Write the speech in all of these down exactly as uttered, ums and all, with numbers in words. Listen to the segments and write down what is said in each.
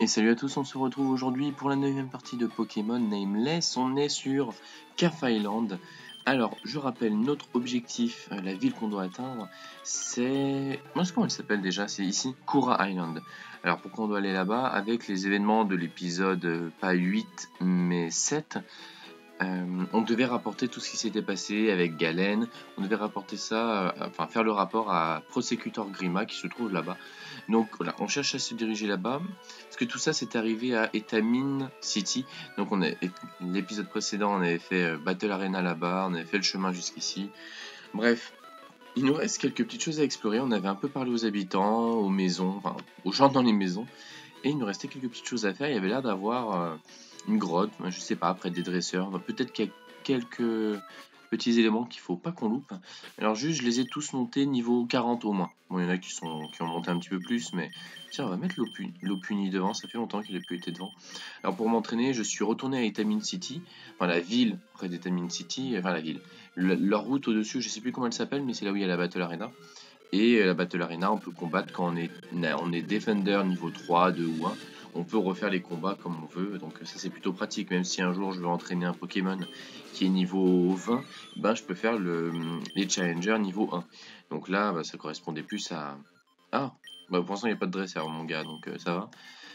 Et salut à tous, on se retrouve aujourd'hui pour la neuvième partie de Pokémon Nameless. On est sur Calf Island. Alors, je rappelle notre objectif, euh, la ville qu'on doit atteindre, c'est... Moi, comment elle s'appelle déjà? C'est ici, Kura Island. Alors, pourquoi on doit aller là-bas? Avec les événements de l'épisode, euh, pas huit, mais sept, euh, on devait rapporter tout ce qui s'était passé avec Galen. On devait rapporter ça, euh, enfin, faire le rapport à Prosecutor Grima qui se trouve là-bas. Donc voilà, on cherche à se diriger là-bas, parce que tout ça c'est arrivé à Etamine City. Donc on a l'épisode précédent, on avait fait euh, Battle Arena là-bas, on avait fait le chemin jusqu'ici. Bref, il nous reste quelques petites choses à explorer. On avait un peu parlé aux habitants, aux maisons, enfin aux gens dans les maisons, et il nous restait quelques petites choses à faire. Il y avait l'air d'avoir euh, une grotte, je sais pas, près des dresseurs. Peut-être qu'il y a quelques petits éléments qu'il faut pas qu'on loupe. Alors juste, je les ai tous montés niveau quarante au moins. Bon, il y en a qui, sont, qui ont monté un petit peu plus, mais tiens, on va mettre l'Opuni devant, ça fait longtemps qu'il n'a plus été devant. Alors pour m'entraîner, je suis retourné à Etamine City, enfin la ville près d'Etamine City, enfin la ville. Le, leur route au-dessus, je sais plus comment elle s'appelle, mais c'est là où il y a la Battle Arena. Et la Battle Arena, on peut combattre quand on est, on est Defender niveau trois, deux ou un. On peut refaire les combats comme on veut, donc ça c'est plutôt pratique. Même si un jour je veux entraîner un Pokémon qui est niveau vingt, ben je peux faire le, les Challengers niveau un. Donc là, bah, ça correspondait plus à... Ah, bah, pour l'instant il n'y a pas de dresseur mon gars, donc euh, ça va.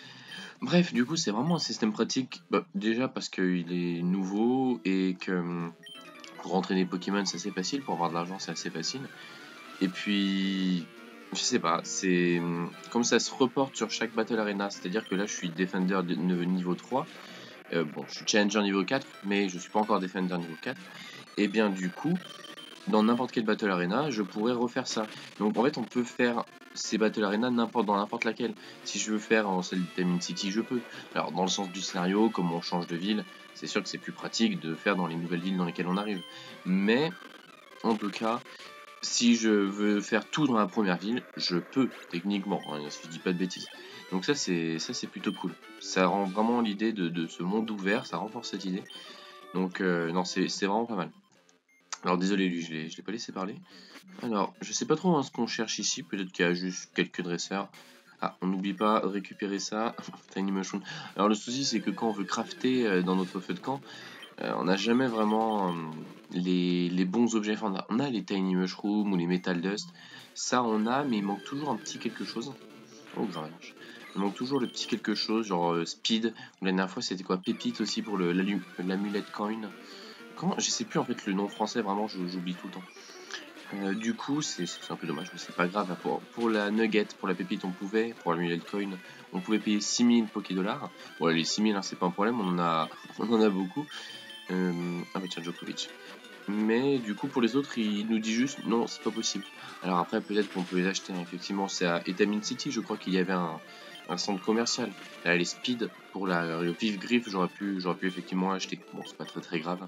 Bref, du coup c'est vraiment un système pratique, bah, déjà parce qu'il est nouveau et que pour entraîner Pokémon c'est assez facile, pour avoir de l'argent c'est assez facile. Et puis, je sais pas, c'est comme ça se reporte sur chaque Battle Arena, c'est-à-dire que là je suis Defender de niveau trois, euh, bon je suis Challenger niveau quatre, mais je suis pas encore Defender niveau quatre, et bien du coup, dans n'importe quel Battle Arena, je pourrais refaire ça. Donc en fait on peut faire ces Battle Arena n'importe dans n'importe laquelle. Si je veux faire en celle d'Etamine City, je peux. Alors dans le sens du scénario, comme on change de ville, c'est sûr que c'est plus pratique de faire dans les nouvelles villes dans lesquelles on arrive. Mais, en tout cas... Si je veux faire tout dans la première ville, je peux, techniquement, hein, si je dis pas de bêtises. Donc ça c'est ça c'est plutôt cool. Ça rend vraiment l'idée de, de ce monde ouvert, ça renforce cette idée. Donc euh, non, c'est vraiment pas mal. Alors désolé lui, je l'ai pas laissé parler. Alors, je sais pas trop hein, ce qu'on cherche ici, peut-être qu'il y a juste quelques dresseurs. Ah, on n'oublie pas de récupérer ça, Tiny Mushroom. Alors le souci c'est que quand on veut crafter euh, dans notre feu de camp, Euh, on n'a jamais vraiment euh, les, les bons objets. Enfin, on, a, on a les Tiny Mushroom ou les Metal Dust. Ça, on a, mais il manque toujours un petit quelque chose. Oh, grave. Il manque toujours le petit quelque chose, genre euh, Speed. Ou la dernière fois, c'était quoi? Pépite aussi pour l'amulette coin. Comment? Je sais plus en fait le nom français, vraiment, j'oublie tout le temps. Euh, du coup, c'est un peu dommage, mais c'est pas grave. Pour, pour la nugget, pour la pépite, on pouvait, pour l'amulette coin, on pouvait payer six mille Poké Dollars. Bon, les six mille, hein, c'est pas un problème, on en a, on en a beaucoup. Euh, ah bah tiens, Djokovic. Mais du coup pour les autres il nous dit juste non c'est pas possible. Alors après peut-être qu'on peut les acheter hein. Effectivement c'est à Etamine City je crois qu'il y avait un, un centre commercial. Là les speed pour la, le pif griffe j'aurais pu, j'aurais pu effectivement acheter. Bon c'est pas très très grave.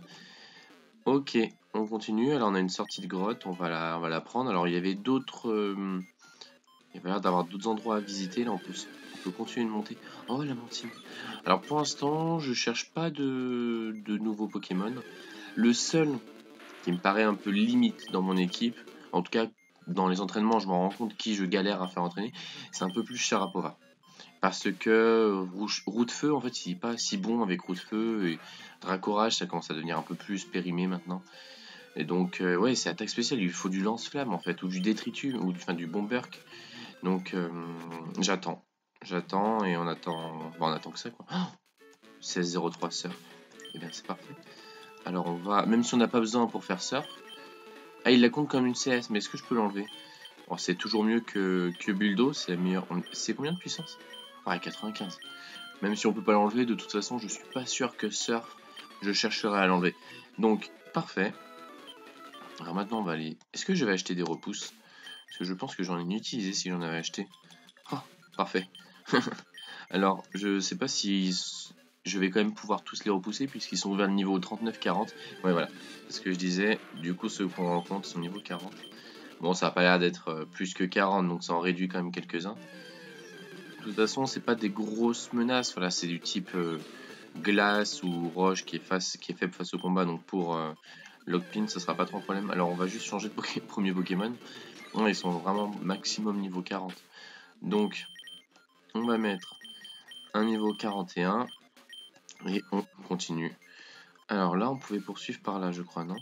Ok on continue, alors on a une sortie de grotte, on va la, on va la prendre. Alors il y avait d'autres... Euh, il y avait l'air d'avoir d'autres endroits à visiter, là on peut, on peut continuer de monter. Oh la mantine. Alors pour l'instant je cherche pas de, de nouveaux Pokémon. Le seul qui me paraît un peu limite dans mon équipe, en tout cas dans les entraînements je me rends compte qui je galère à faire entraîner, c'est un peu plus Sharapova. Parce que Roue de Feu en fait il est pas si bon avec Roue de Feu, et Dracorage ça commence à devenir un peu plus périmé maintenant. Et donc euh, ouais c'est attaque spéciale, il faut du lance-flamme en fait, ou du détritus, ou du, enfin, du bomberk. Donc euh, j'attends. J'attends et on attend. Bon, on attend que ça quoi. Oh seize zéro trois surf. Et bien c'est parfait. Alors on va. Même si on n'a pas besoin pour faire surf. Ah il la compte comme une C S, mais est-ce que je peux l'enlever? Bon, c'est toujours mieux que, que Buldo, c'est la meilleure. C'est combien de puissance? Ouais, quatre-vingt-quinze. Même si on peut pas l'enlever, de toute façon je suis pas sûr que surf je chercherai à l'enlever. Donc parfait. Alors maintenant on va aller. Est-ce que je vais acheter des repousses? Parce que je pense que j'en ai utilisé si j'en avais acheté. Oh, parfait. Alors, je sais pas si je vais quand même pouvoir tous les repousser puisqu'ils sont vers le niveau trente-neuf quarante. Ouais, voilà. C'est ce que je disais. Du coup, ceux qu'on rencontre sont niveau quarante. Bon, ça a pas l'air d'être plus que quarante, donc ça en réduit quand même quelques-uns. De toute façon, c'est pas des grosses menaces. Voilà, c'est du type euh, glace ou roche qui est, face, qui est faible face au combat. Donc pour euh, Lockpin, ça sera pas trop un problème. Alors, on va juste changer de poké premier Pokémon. Non, ils sont vraiment maximum niveau quarante. Donc, on va mettre un niveau quarante et un. Et on continue. Alors là, on pouvait poursuivre par là, je crois, non?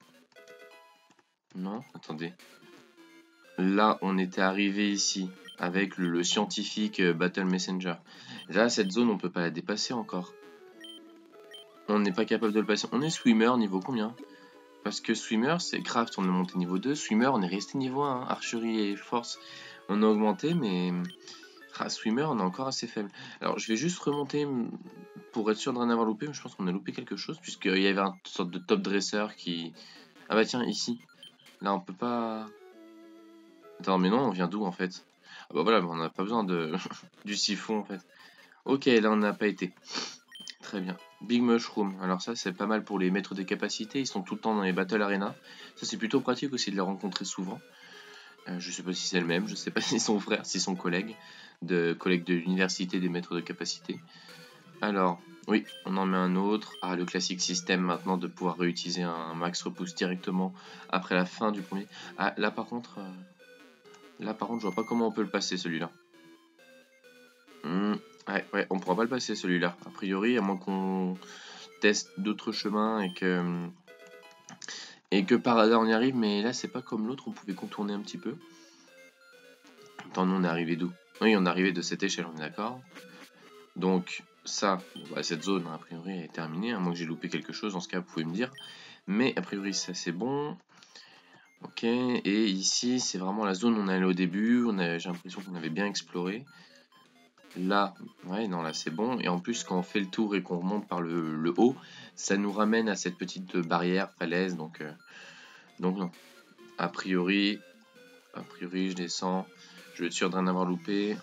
Non, attendez. Là, on était arrivé ici avec le, le scientifique euh, Battle Messenger. Là, cette zone, on peut pas la dépasser encore. On n'est pas capable de le passer. On est swimmer niveau combien? Parce que swimmer, c'est craft, on est monté niveau deux. Swimmer, on est resté niveau un. Archerie et force, on a augmenté, mais ah, swimmer, on est encore assez faible. Alors, je vais juste remonter pour être sûr de rien avoir loupé. Mais je pense qu'on a loupé quelque chose, puisqu'il y avait une sorte de top dresseur qui... Ah bah tiens, ici. Là, on peut pas... Attends, mais non, on vient d'où en fait? Ah bah voilà, on n'a pas besoin de du siphon en fait. Ok, là on n'a pas été. Très bien. Big Mushroom. Alors ça, c'est pas mal pour les maîtres des capacités. Ils sont tout le temps dans les Battle Arena. Ça, c'est plutôt pratique aussi de les rencontrer souvent. Euh, je sais pas si c'est le même. Je sais pas si c'est son frère, si c'est son collègue. De collègue de l'université des maîtres de capacité. Alors, oui, on en met un autre. Ah, le classique système maintenant de pouvoir réutiliser un max repousse directement après la fin du premier. Ah, là par contre... Euh... Là par contre je vois pas comment on peut le passer celui-là. Mmh, ouais, ouais, on pourra pas le passer celui-là. A priori, à moins qu'on teste d'autres chemins et que et que par hasard on y arrive, mais là c'est pas comme l'autre, on pouvait contourner un petit peu. Attends, nous on est arrivé d'où? Oui, on est arrivé de cette échelle, on est d'accord. Donc ça, bon, bah, cette zone a priori est terminée, à moins que j'ai loupé quelque chose, dans ce cas vous pouvez me dire. Mais a priori ça c'est bon. Ok, et ici c'est vraiment la zone où on est allé au début, on a, j'ai l'impression qu'on avait bien exploré. Là, ouais, non, là c'est bon. Et en plus, quand on fait le tour et qu'on remonte par le, le haut, ça nous ramène à cette petite barrière falaise. Donc, euh, donc non. A priori, a priori, je descends. Je vais être sûr de rien avoir loupé.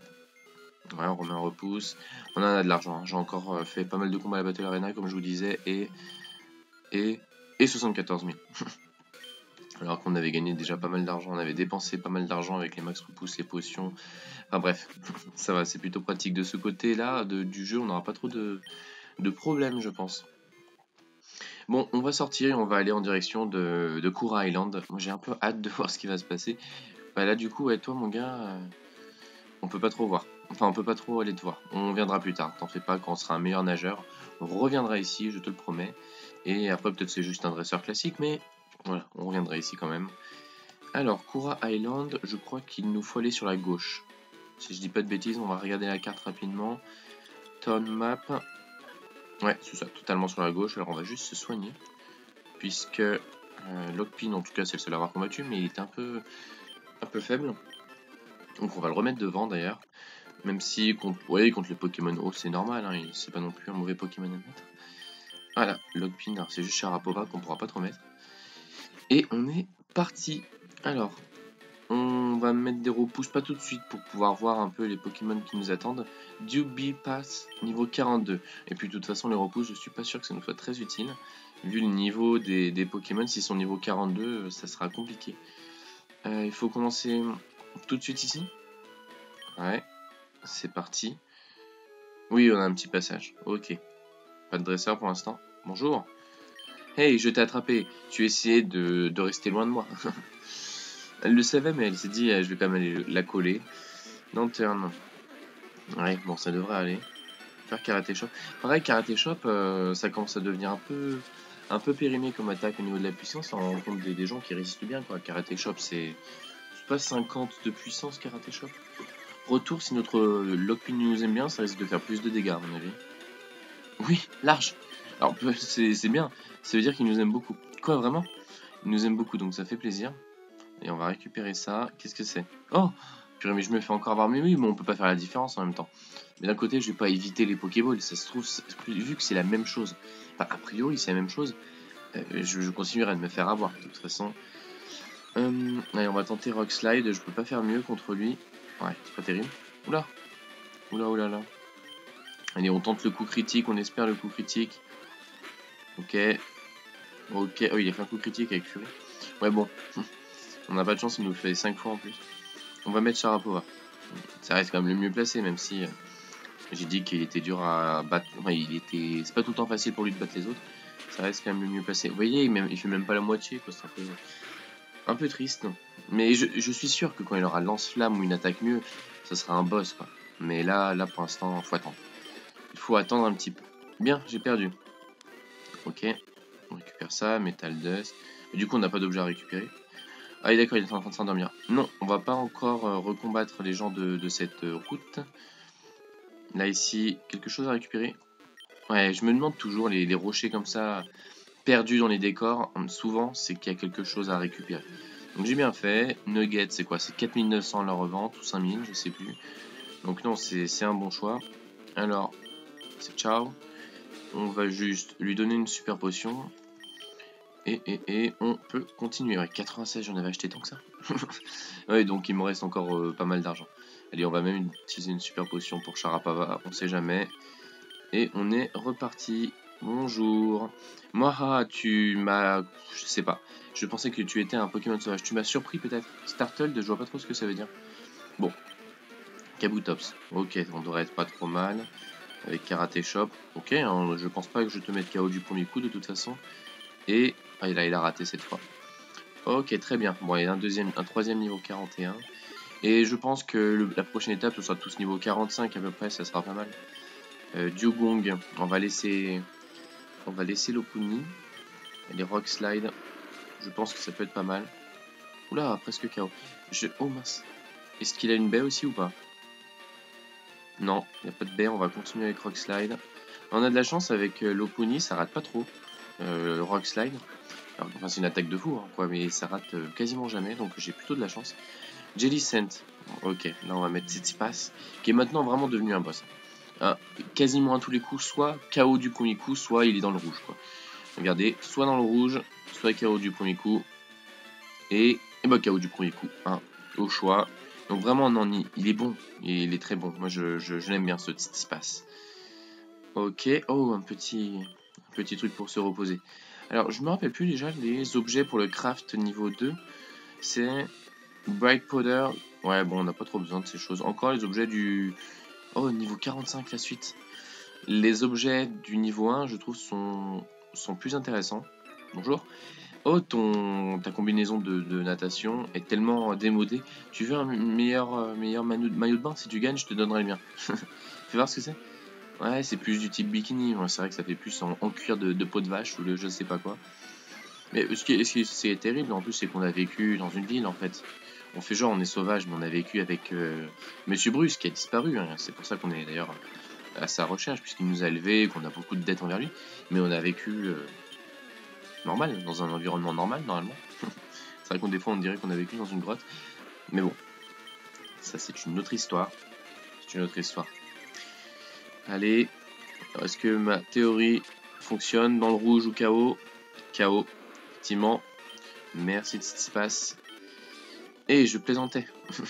Ouais, on remet un repousse. On en a de l'argent. Hein. J'ai encore euh, fait pas mal de combats à la Battle Arena, comme je vous disais, et et et soixante-quatorze mille. Alors qu'on avait gagné déjà pas mal d'argent, on avait dépensé pas mal d'argent avec les max repousses, les potions. Enfin bref, ça va, c'est plutôt pratique de ce côté-là du jeu, on n'aura pas trop de, de problèmes, je pense. Bon, on va sortir et on va aller en direction de, de Kura Island. Moi j'ai un peu hâte de voir ce qui va se passer. Bah là du coup, ouais, toi mon gars, euh, on peut pas trop voir. Enfin, on peut pas trop aller te voir. On viendra plus tard, t'en fais pas, quand on sera un meilleur nageur. On reviendra ici, je te le promets. Et après peut-être c'est juste un dresseur classique, mais voilà, on reviendra ici quand même. Alors, Kura Island, je crois qu'il nous faut aller sur la gauche. Si je dis pas de bêtises, on va regarder la carte rapidement. Town Map. Ouais, c'est ça, totalement sur la gauche. Alors on va juste se soigner. Puisque euh, Lockpin, en tout cas, c'est le seul à avoir combattu, mais il était un peu, un peu faible. Donc on va le remettre devant d'ailleurs. Même si, contre, ouais, contre les Pokémon haut, c'est normal, hein, c'est pas non plus un mauvais Pokémon à mettre. Voilà, Lockpin, alors c'est juste Sharapova qu'on pourra pas trop mettre. Et on est parti. Alors, on va mettre des repousses, pas tout de suite, pour pouvoir voir un peu les Pokémon qui nous attendent. Duby Pass niveau quarante-deux. Et puis de toute façon, les repousses, je suis pas sûr que ça nous soit très utile. Vu le niveau des, des Pokémon, s'ils sont niveau quarante-deux, ça sera compliqué. Euh, il faut commencer tout de suite ici. Ouais, c'est parti. Oui, on a un petit passage. Ok. Pas de dresseur pour l'instant. Bonjour. Hey, je t'ai attrapé. Tu essayais de, de rester loin de moi. Elle le savait, mais elle s'est dit, je vais quand même aller la coller. Lanterne. Ouais, bon, ça devrait aller. Faire Karaté Chop. Pareil, Karaté Chop, euh, ça commence à devenir un peu, un peu périmé comme attaque au niveau de la puissance. On rencontre des, des gens qui résistent bien, quoi. Karaté Chop, c'est pas cinquante de puissance, Karaté Chop. Retour, si notre Lockpin nous aime bien, ça risque de faire plus de dégâts, à mon avis. Oui, large. Alors, c'est bien. Ça veut dire qu'il nous aime beaucoup. Quoi, vraiment? Il nous aime beaucoup, donc ça fait plaisir. Et on va récupérer ça. Qu'est-ce que c'est? Oh! Purée, mais je me fais encore avoir. Mais oui, mais on peut pas faire la différence en même temps. Mais d'un côté, je vais pas éviter les Pokéballs. Ça se trouve, vu que c'est la même chose. Enfin, a priori, c'est la même chose. Euh, je, je continuerai de me faire avoir, de toute façon. Euh, allez, on va tenter Rock Slide. Je peux pas faire mieux contre lui. Ouais, c'est pas terrible. Oula! Oula, oula, là. Allez, on tente le coup critique. On espère le coup critique. Ok. Ok. Oh, il a fait un coup critique avec Fury. Ouais, bon. On n'a pas de chance, il nous le fait cinq fois en plus. On va mettre Sharapova. Ça reste quand même le mieux placé, même si euh, j'ai dit qu'il était dur à battre. Enfin, il était. C'est pas tout le temps facile pour lui de battre les autres. Ça reste quand même le mieux placé. Vous voyez, il, même... il fait même pas la moitié, quoi. C'est un peu... un peu triste. Mais je... je suis sûr que quand il aura lance-flamme ou une attaque mieux, ça sera un boss, quoi. Mais là, là pour l'instant, il faut attendre. Il faut attendre un petit peu. Bien, j'ai perdu. Ok, on récupère ça, Metal Dust. Et du coup, on n'a pas d'objet à récupérer. Ah, d'accord, il est en train de s'endormir. Non, on va pas encore euh, recombattre les gens de, de cette euh, route. Là, ici, quelque chose à récupérer. Ouais, je me demande toujours, les, les rochers comme ça, perdus dans les décors, souvent, c'est qu'il y a quelque chose à récupérer. Donc j'ai bien fait. Nugget, c'est quoi? C'est quatre mille neuf cents la revente, ou cinq mille, je sais plus. Donc non, c'est un bon choix. Alors, c'est ciao. On va juste lui donner une super potion. Et, et, et on peut continuer. Ouais, quatre-vingt-seize, j'en avais acheté tant que ça. Ouais, donc il me reste encore euh, pas mal d'argent. Allez, on va même utiliser une super potion pour Charapava, on sait jamais. Et on est reparti. Bonjour. Moi, tu m'as... Je sais pas. Je pensais que tu étais un Pokémon sauvage. Tu m'as surpris peut-être. Startled, je vois pas trop ce que ça veut dire. Bon. Kabutops. Ok, on devrait être pas trop mal. Avec Karate Chop. Ok, hein, je pense pas que je te mette K O du premier coup de toute façon. Et... Ah, il a, il a raté cette fois. Ok, très bien. Bon, il y a un, deuxième, un troisième niveau quarante et un. Et je pense que le, la prochaine étape, ce sera tous niveau quarante-cinq à peu près, ça sera pas mal. Euh, Diogong, on va laisser... On va laisser Lopunny. Et les Rock Slide, je pense que ça peut être pas mal. Oula, presque K O. Je... Oh mince. Est-ce qu'il a une baie aussi ou pas? Non, il n'y a pas de baie, on va continuer avec Rock Slide. On a de la chance avec euh, Lopunny, ça rate pas trop. Euh, Rock Slide. Alors, enfin, c'est une attaque de fou, hein, quoi, mais ça rate euh, quasiment jamais, donc j'ai plutôt de la chance. Jellicent. Ok, là on va mettre Tsitsipas, qui est maintenant vraiment devenu un boss. Hein, quasiment à tous les coups, soit K O du premier coup, soit il est dans le rouge, quoi. Regardez, soit dans le rouge, soit K O du premier coup. Et, et bah K O du premier coup, hein, au choix. Donc vraiment, non, il est bon, il est très bon. Moi, je, je, je l'aime bien, ce Tsitsipas. Ok, oh, un petit, un petit truc pour se reposer. Alors, je me rappelle plus déjà les objets pour le craft niveau deux. C'est Bright Powder. Ouais, bon, on n'a pas trop besoin de ces choses. Encore les objets du... Oh, niveau quarante-cinq, la suite. Les objets du niveau un, je trouve, sont, sont plus intéressants. Bonjour. Oh, ton, ta combinaison de, de natation est tellement démodée. Tu veux un meilleur, euh, meilleur maillot de bain? Si tu gagnes, je te donnerai le mien. Fais voir ce que c'est. Ouais, c'est plus du type bikini. Ouais, c'est vrai que ça fait plus en, en cuir de, de peau de vache ou de je sais pas quoi. Mais ce qui, ce qui c'est terrible en plus, c'est qu'on a vécu dans une ville en fait. On fait genre on est sauvage, mais on a vécu avec euh, Monsieur Bruce qui a disparu. Hein. C'est pour ça qu'on est d'ailleurs à sa recherche, puisqu'il nous a élevés, qu'on a beaucoup de dettes envers lui. Mais on a vécu euh, normal, dans un environnement normal normalement. C'est vrai qu'on des fois on dirait qu'on a vécu dans une grotte. Mais bon, ça c'est une autre histoire. C'est une autre histoire. Allez, est-ce que ma théorie fonctionne dans le rouge ou K O? K O, effectivement. Merci de ce qui se passe. Et je plaisantais.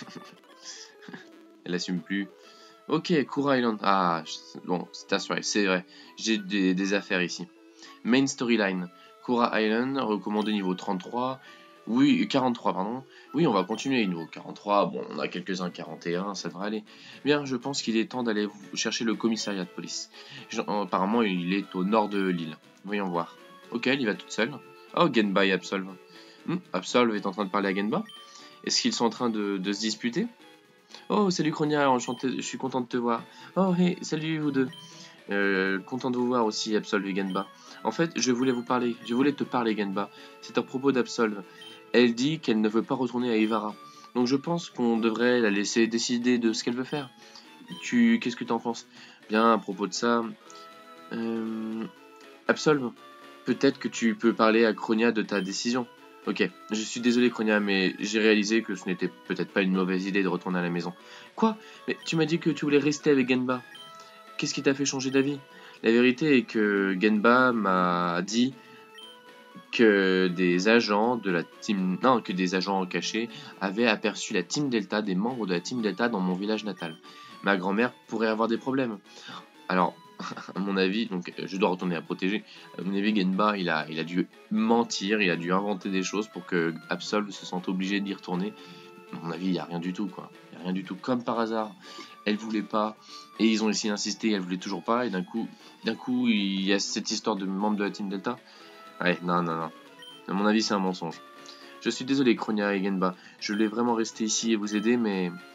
Elle assume plus. Ok, Kura Island. Ah, bon, c'est assuré, c'est vrai. J'ai des, des affaires ici. Main storyline. Kura Island, recommandé niveau trente-trois. Oui, quarante-trois, pardon. Oui, on va continuer niveau quarante-trois. Bon, on a quelques-uns quarante et un, ça devrait aller. Bien, je pense qu'il est temps d'aller chercher le commissariat de police. Apparemment, il est au nord de l'île. Voyons voir. Ok, elle y va toute seule. Oh, Genba et Absolve. Hmm, Absolve est en train de parler à Genba. Est-ce qu'ils sont en train de, de se disputer? Oh, salut Cronia, enchanté, je suis content de te voir. Oh, hey, salut vous deux. Euh, content de vous voir aussi, Absolve et Genba. En fait, je voulais vous parler, je voulais te parler, Genba. C'est à propos d'Absolve. Elle dit qu'elle ne veut pas retourner à Ivara. Donc je pense qu'on devrait la laisser décider de ce qu'elle veut faire. Tu, qu'est-ce que tu en penses? Bien, à propos de ça... Euh... Absolve, peut-être que tu peux parler à Cronia de ta décision. Ok, je suis désolé Cronia, mais j'ai réalisé que ce n'était peut-être pas une mauvaise idée de retourner à la maison. Quoi? Mais tu m'as dit que tu voulais rester avec Genba. Qu'est-ce qui t'a fait changer d'avis? La vérité est que Genba m'a dit que des agents de la team... Non, que des agents cachés avaient aperçu la Team Delta, des membres de la Team Delta dans mon village natal. Ma grand-mère pourrait avoir des problèmes. Alors, à mon avis, donc je dois retourner à protéger. À mon avis, Genba, il a, il a dû mentir, il a dû inventer des choses pour que Absolve se sente obligé d'y retourner. À mon avis, il n'y a rien du tout, quoi. Il n'y a rien du tout. Comme par hasard, elle voulait pas, et ils ont essayé d'insister, elle voulait toujours pas, et d'un coup, d'un coup, il y a cette histoire de membre de la Team Delta. Ouais, non, non, non. À mon avis, c'est un mensonge. Je suis désolé, Cronia et Genba. Je voulais vraiment rester ici et vous aider, mais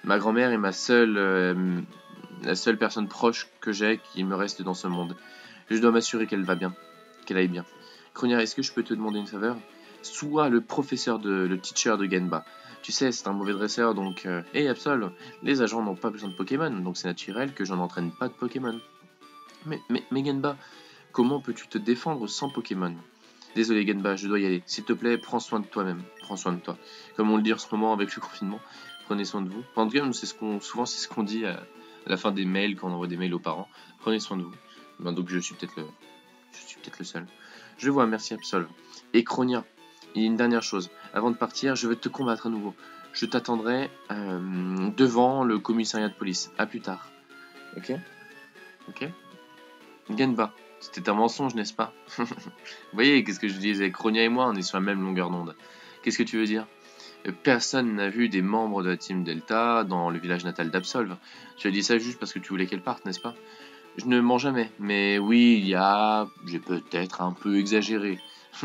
Ma grand-mère est ma seule, euh, la seule personne proche que j'ai qui me reste dans ce monde. Je dois m'assurer qu'elle va bien, qu'elle aille bien. Cronia, est-ce que je peux te demander une faveur? Sois le professeur de, le teacher de Genba. Tu sais, c'est un mauvais dresseur, donc... Euh... Hey, Absol, les agents n'ont pas besoin de Pokémon, donc c'est naturel que je n'entraîne pas de Pokémon. Mais, mais, mais Genba, comment peux-tu te défendre sans Pokémon? Désolé Genba, je dois y aller. S'il te plaît, prends soin de toi-même. Prends soin de toi. Comme on le dit en ce moment avec le confinement, prenez soin de vous. En tout cas, c'est ce qu'on, souvent c'est ce qu'on dit à, à la fin des mails, quand on envoie des mails aux parents. Prenez soin de vous. Ben, donc je suis peut-être le, je suis peut-être le seul. Je vois, merci Absol. Et Cronia, il y a une dernière chose. Avant de partir, je vais te combattre à nouveau. Je t'attendrai euh, devant le commissariat de police. À plus tard. Ok? Ok? Genba. C'était un mensonge, n'est-ce pas? Vous voyez, qu'est-ce que je disais? Cronia et moi, on est sur la même longueur d'onde. Qu'est-ce que tu veux dire? Personne n'a vu des membres de la Team Delta dans le village natal d'Absolve. Tu as dit ça juste parce que tu voulais qu'elle parte, n'est-ce pas? Je ne mens jamais, mais oui, il y a... J'ai peut-être un peu exagéré.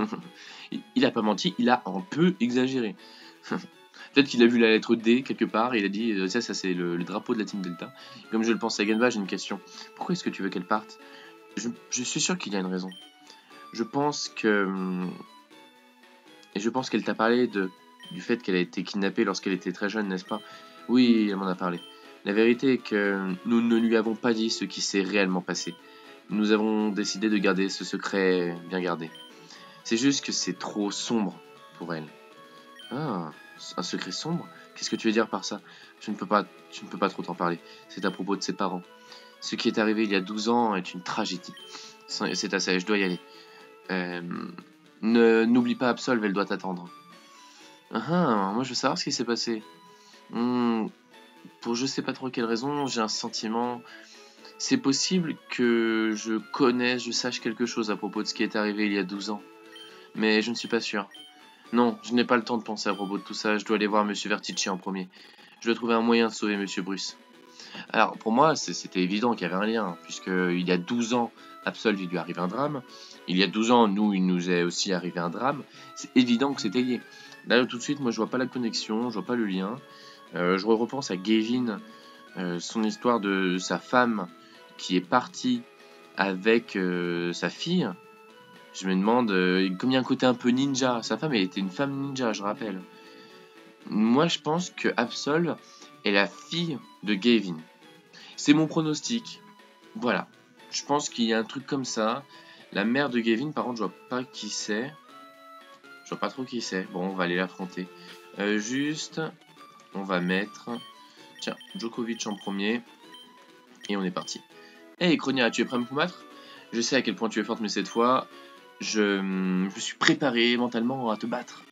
Il a pas menti, il a un peu exagéré. Peut-être qu'il a vu la lettre D quelque part et il a dit « Ça, ça c'est le, le drapeau de la Team Delta. » Comme je le pense à Genba, j'ai une question. Pourquoi est-ce que tu veux qu'elle parte? Je, je suis sûr qu'il y a une raison. Je pense que... Et je pense qu'elle t'a parlé de, du fait qu'elle a été kidnappée lorsqu'elle était très jeune, n'est-ce pas? Oui, elle m'en a parlé. La vérité est que nous ne lui avons pas dit ce qui s'est réellement passé. Nous avons décidé de garder ce secret bien gardé. C'est juste que c'est trop sombre pour elle. Ah, un secret sombre? Qu'est-ce que tu veux dire par ça? Je ne peux pas, je ne peux pas trop t'en parler. C'est à propos de ses parents. Ce qui est arrivé il y a douze ans est une tragédie. C'est à ça, je dois y aller. Euh, ne, n'oublie pas Absolve, elle doit t'attendre. Ah, ah, moi je veux savoir ce qui s'est passé. Hmm, pour je sais pas trop quelle raison, j'ai un sentiment... C'est possible que je connaisse, je sache quelque chose à propos de ce qui est arrivé il y a douze ans. Mais je ne suis pas sûr. Non, je n'ai pas le temps de penser à propos de tout ça, je dois aller voir Monsieur Vertici en premier. Je dois trouver un moyen de sauver Monsieur Bruce. Alors, pour moi, c'était évident qu'il y avait un lien, puisque il y a douze ans, Absolve, il lui arrive un drame. Il y a douze ans, nous, il nous est aussi arrivé un drame. C'est évident que c'était lié. D'ailleurs, tout de suite, moi, je vois pas la connexion, je vois pas le lien. Euh, je repense à Gavin, euh, son histoire de sa femme qui est partie avec euh, sa fille. Je me demande, euh, comme il y a un côté un peu ninja, sa femme, elle était une femme ninja, je rappelle. Moi, je pense que Absolve est la fille de Gavin. C'est mon pronostic. Voilà. Je pense qu'il y a un truc comme ça. La mère de Gavin, par contre, je vois pas qui c'est. Je vois pas trop qui c'est. Bon, on va aller l'affronter. Euh, juste, on va mettre... Tiens, Djokovic en premier. Et on est parti. Hey, Cronia, tu es prêt à me combattre? Je sais à quel point tu es forte, mais cette fois, je, je me suis préparé mentalement à te battre.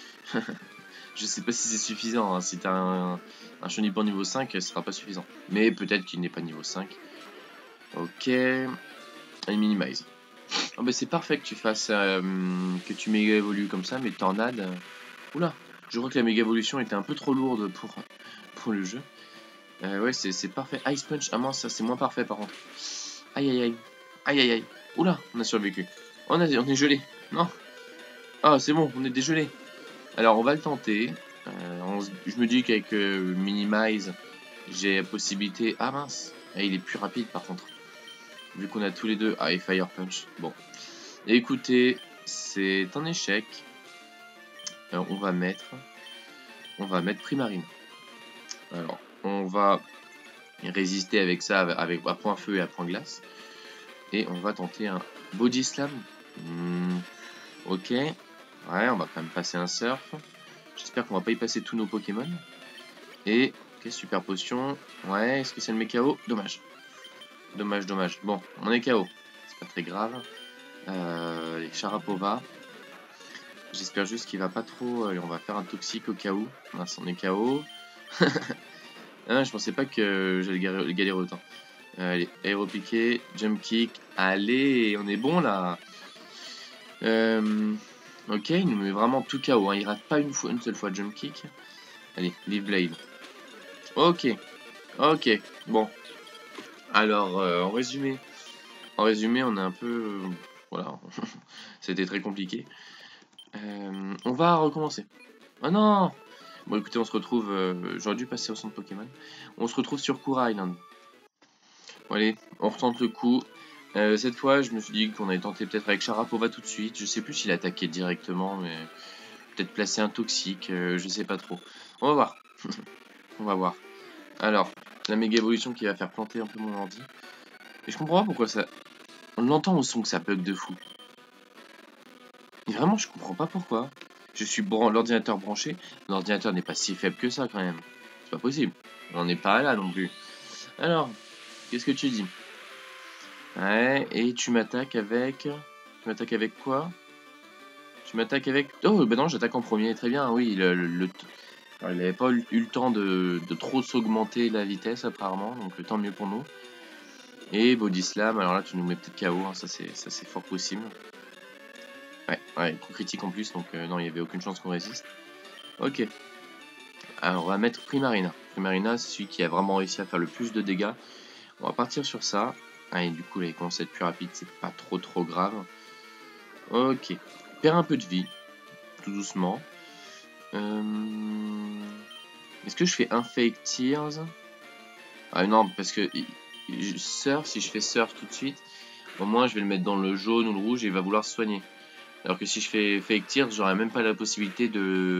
Je sais pas si c'est suffisant. Hein. Si t'as un, un Chenipan niveau cinq, ce sera pas suffisant. Mais peut-être qu'il n'est pas niveau cinq. Ok. Et minimize. Oh bah c'est parfait que tu fasses euh, que tu méga évolues comme ça, mais tornade. Euh... Oula, je crois que la méga évolution était un peu trop lourde pour, pour le jeu. Euh, ouais, c'est parfait. Ice Punch, ah mince, ça c'est moins parfait par contre. Aïe aïe aïe. Aïe aïe aïe. Oula, on a survécu. On, a, on est gelé. Non. Ah, c'est bon, on est dégelé. Alors on va le tenter. Euh, on, je me dis qu'avec euh, Minimize, j'ai la possibilité. Ah mince, ah, il est plus rapide par contre. Vu qu'on a tous les deux... Ah, et Fire Punch. Bon. Et écoutez, c'est un échec. Alors, on va mettre... On va mettre Primarine. Alors, on va résister avec ça, avec à point feu et à point glace. Et on va tenter un Body Slam. Hmm, ok. Ouais, on va quand même passer un Surf. J'espère qu'on va pas y passer tous nos Pokémon. Et... Ok, super potion. Ouais, est-ce que c'est le mec K O? Dommage. Dommage, dommage. Bon, on est K O. C'est pas très grave. Euh, Sharapova. J'espère juste qu'il va pas trop... Allez, on va faire un toxique au cas où. Mince, on est K O. Ah, je pensais pas que j'allais galérer, galérer autant. Allez, aéropiqué, jump kick. Allez, on est bon là. Euh, ok, il nous met vraiment tout K O. Hein. Il rate pas une, fois, une seule fois jump kick. Allez, Leaf Blade. Ok. Ok. Bon. Alors, euh, en résumé, en résumé, on est un peu, euh, voilà, c'était très compliqué. Euh, on va recommencer. Oh non, Bon écoutez, on se retrouve, euh, j'aurais dû passer au centre Pokémon. On se retrouve sur Kura Island. Bon, allez, on retente le coup. Euh, cette fois, je me suis dit qu'on allait tenter peut-être avec Sharapova tout de suite. Je sais plus s'il attaquait directement, mais peut-être placer un toxique, euh, je sais pas trop. On va voir. On va voir. Alors, la méga évolution qui va faire planter un peu mon ordi. Et je comprends pas pourquoi ça... On l'entend au son que ça bug de fou. Et vraiment, je comprends pas pourquoi. Je suis bran... l'ordinateur branché. L'ordinateur n'est pas si faible que ça quand même. C'est pas possible. On n'est pas là non plus. Alors, qu'est-ce que tu dis? Ouais, et tu m'attaques avec... Tu m'attaques avec quoi? Tu m'attaques avec... Oh, ben non, j'attaque en premier. Très bien, oui. Le, le, le... Alors, il n'avait pas eu, eu le temps de, de trop s'augmenter la vitesse, apparemment. Donc, tant mieux pour nous. Et Body Slam. Alors là, tu nous mets peut-être K O. Hein, ça, c'est fort possible. Ouais, ouais, coup critique en plus. Donc, euh, non, il n'y avait aucune chance qu'on résiste. Ok. Alors, on va mettre Primarina. Primarina, c'est celui qui a vraiment réussi à faire le plus de dégâts. On va partir sur ça. Allez, du coup, là, il commence à être plus rapide. C'est pas trop, trop grave. Ok. Perd un peu de vie. Tout doucement. Euh... Est-ce que je fais un Fake Tears? Ah non, parce que Surf, si je fais Surf tout de suite, au moins je vais le mettre dans le jaune ou le rouge et il va vouloir se soigner. Alors que si je fais Fake Tears, j'aurai même pas la possibilité de...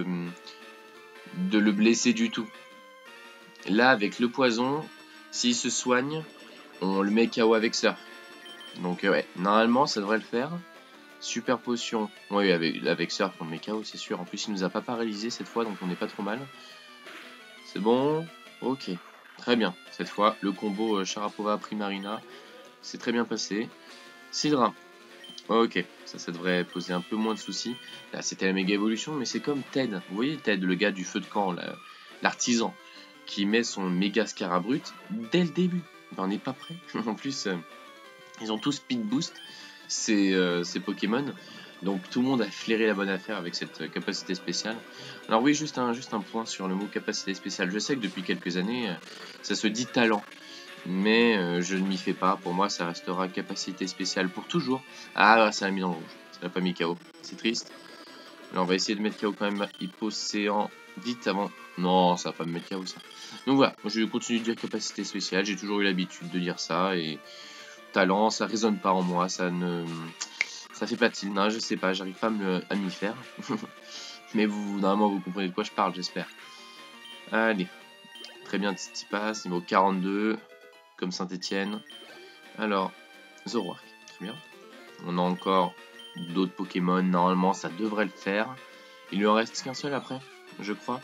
de le blesser du tout. Là, avec le poison, s'il se soigne, on le met K O avec Surf. Donc euh, ouais, normalement ça devrait le faire. Super potion. Oui, avec, avec Surf on le met K O, c'est sûr. En plus il nous a pas paralysé cette fois, donc on n'est pas trop mal. C'est bon. Ok. Très bien. Cette fois, le combo euh, Sharapova Primarina, c'est très bien passé. Sidra. Ok. Ça, ça devrait poser un peu moins de soucis. Là, c'était la méga évolution, mais c'est comme Ted. Vous voyez Ted, le gars du feu de camp, l'artisan, qui met son méga Scarabrut dès le début. Ben, on n'est pas prêt. En plus, euh, ils ont tous speed boost, ces, euh, ces Pokémon. Donc tout le monde a flairé la bonne affaire avec cette capacité spéciale. Alors oui, juste un, juste un point sur le mot capacité spéciale. Je sais que depuis quelques années, euh, ça se dit talent. Mais euh, je ne m'y fais pas. Pour moi, ça restera capacité spéciale pour toujours. Ah, ça l'a mis dans le rouge. Ça l'a pas mis K O. C'est triste. Alors on va essayer de mettre K O quand même Hypocéan vite avant. Non, ça va pas me mettre K O ça. Donc voilà, je vais continuer de dire capacité spéciale. J'ai toujours eu l'habitude de dire ça. Et talent, ça résonne pas en moi. Ça ne... Ça fait pas tilt, non, je sais pas, j'arrive pas à m'y faire. Mais vous, normalement, vous comprenez de quoi je parle, j'espère. Allez. Très bien, Titi passe, niveau quarante-deux, comme Saint-Etienne. Alors, Zoroark, très bien. On a encore d'autres Pokémon, normalement, ça devrait le faire. Il lui en reste qu'un seul après, je crois.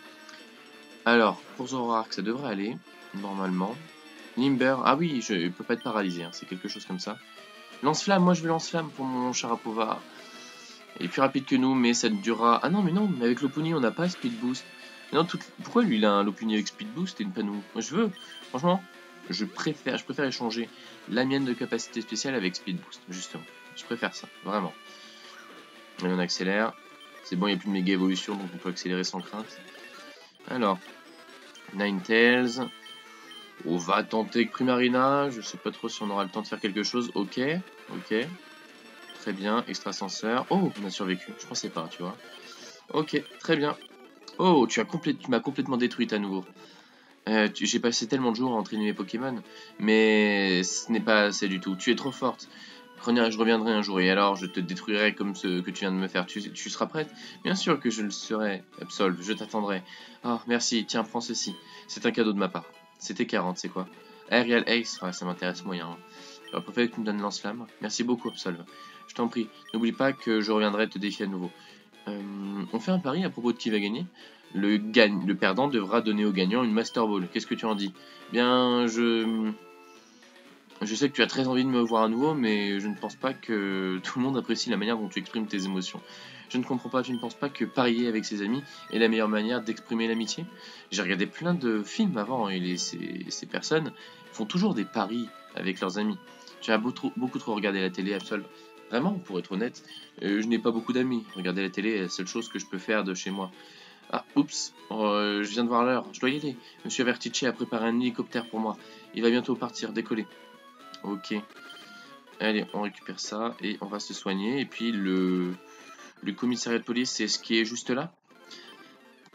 Alors, pour Zoroark, ça devrait aller, normalement. Limber, ah oui, je ne peux pas être paralysé, hein, c'est quelque chose comme ça. Lance-flamme, moi je veux lance-flamme pour mon Sharapova. Il est plus rapide que nous, mais ça durera... Ah non, mais non, mais avec Lopunny, on n'a pas Speed Boost. Non, tout... Pourquoi lui, il a un Lopunny avec Speed Boost et pas nous? Moi, je veux. Franchement, je préfère, je préfère échanger la mienne de capacité spéciale avec Speed Boost, justement. Je préfère ça, vraiment. Et on accélère. C'est bon, il n'y a plus de méga évolution, donc on peut accélérer sans crainte. Alors, Ninetales. On va tenter avec Primarina. Je sais pas trop si on aura le temps de faire quelque chose. Ok, ok. Très bien, extrasenseur. Oh, on a survécu. Je pensais pas, tu vois. Ok, très bien. Oh, tu as complé... tu m'as complètement détruite à nouveau. Euh, tu... J'ai passé tellement de jours à entraîner mes Pokémon, mais ce n'est pas assez du tout. Tu es trop forte. Je reviendrai un jour et alors je te détruirai comme ce que tu viens de me faire. Tu, tu seras prête? Bien sûr que je le serai, Absolve, je t'attendrai. Oh, merci, tiens, prends ceci. C'est un cadeau de ma part. C'était quarante, c'est quoi? Aerial Ace, ouais, ça m'intéresse moyen. J'aurais préféré que tu me donnes lance-flamme. Merci beaucoup, Absolve. Je t'en prie, n'oublie pas que je reviendrai te défier à nouveau. Euh, on fait un pari à propos de qui va gagner. Le, gagne, le perdant devra donner au gagnant une Master Ball. Qu'est-ce que tu en dis? Bien, je... Je sais que tu as très envie de me voir à nouveau, mais je ne pense pas que tout le monde apprécie la manière dont tu exprimes tes émotions. Je ne comprends pas, tu ne penses pas que parier avec ses amis est la meilleure manière d'exprimer l'amitié? J'ai regardé plein de films avant, et les, ces, ces personnes font toujours des paris avec leurs amis. Tu as beaucoup, beaucoup trop regardé la télé, Absol. Vraiment, pour être honnête, euh, je n'ai pas beaucoup d'amis. Regarder la télé est la seule chose que je peux faire de chez moi. Ah, oups, euh, je viens de voir l'heure, je dois y aller. Monsieur Vertice a préparé un hélicoptère pour moi. Il va bientôt partir, décoller. Ok. Allez, on récupère ça et on va se soigner. Et puis le, le commissariat de police, c'est ce qui est juste là.